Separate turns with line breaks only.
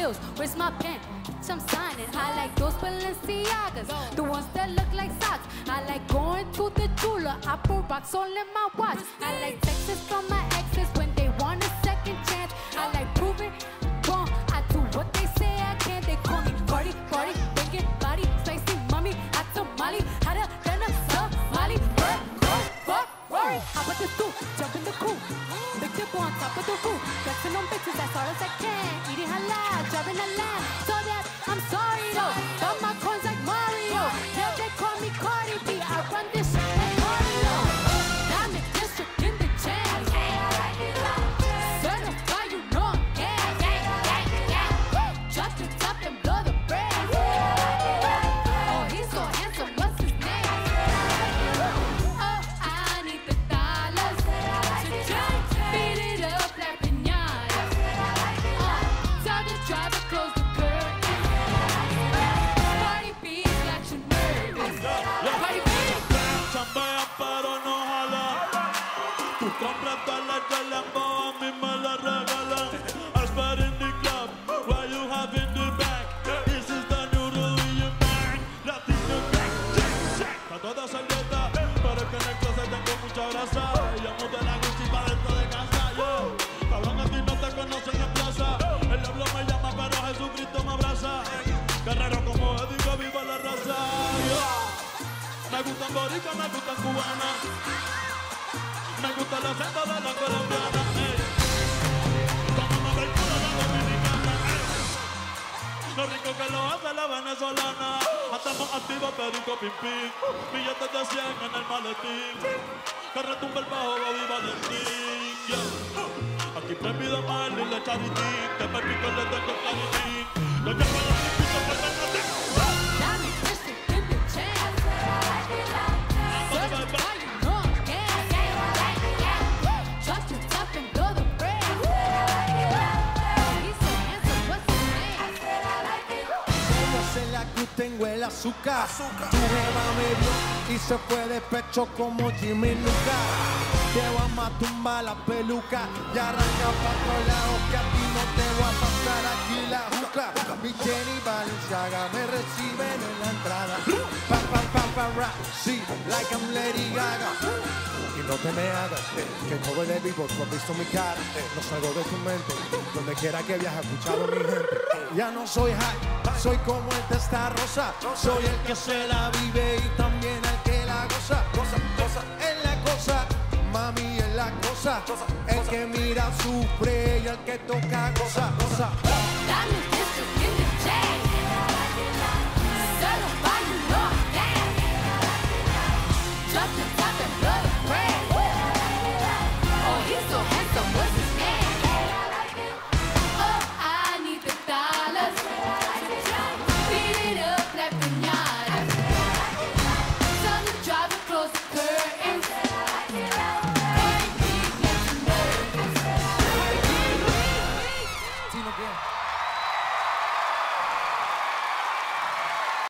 heels. Where's my pen? I'm signing. I like those Balenciagas, the ones that look like socks. I like going to the jeweler. I put rocks all in my watch. I like texts from my exes when they want a second chance. I like proving wrong. I do what they say I can. They call me Cardi, Cardi, banging body, spicy mommy. I told Molly, hotter than a Somali. Rory, how about the stoop? Jump in the coupe. Big dip on top of the roof. Flexing on bitches as hard as I can. Eating halal, driving a lamb. So that I'm sorry though. Got my coins like Mario. Now they call me Cardi B. I run this shit like cardio. Diamond district in the jam. Certify, you know I'm gang. Drop the top and blow the brand. Oh, he's so handsome. What's his name? Oh, I need the dollars to just beat it up like piñata. Tell the driver close the curtain. Cardi B got you nervous. Cardi B.
Chambea pero no jala. Tú compras dólares de Lambo, a mí me la regalan. I spot in the club, what you have in the back. This is the new rule in your mind. Latino gang, está toda salieta, pero es que en el closet tengo mucha grasa. Llamo de la Gucci pa' dentro de casa, yo. Cabrón, a ti no te conocen en plaza. El diablo me llama, pero Jesucristo me abraza. Guerrero como digo, viva la raza, yo. Me gustan boricuas, me gustan cubanas. Me gusta la seta de la colombiana, ey. Tómame el culo de la dominicana, ey. Lo rico que lo hace la venezolana. Estamos activos, perico, pim, pim. Billetes de 100 en el maletín. Que retumbe el bajo, Bobby Valentín, yeah. Aquí prohibido mal y le charitín. Que me pico le tengo claritín. Lo llamo a los pisos por el latín.
Diamond district in the jam. Certify, you know I'm gang. Drop the top and blow the brand. Oh, he's so handsome. What's his name?
Yo se la que tengo el azúcar. Tu jeva me vio y se fue de pecho como Jimmy Luca. Llevo a matumba la peluca y arranca pa' otro lado que a ti no te voy a pasar aquí la juca. Mi Jenny Balenciaga me reciben en la entrada. Pa, pa, pa, pa, ra, sí, like I'm Lady Gaga. Y no te me hagas, que no voy de vivo, tú has visto mi cara, no salgo de tu mente, donde quiera que viaje, escuchado mi gente. Ya no soy high, soy como el testa rosa, soy el que se la vive y también el que la goza. Es la cosa, mami es la cosa, el que mira sufre y el que toca goza.
Diamond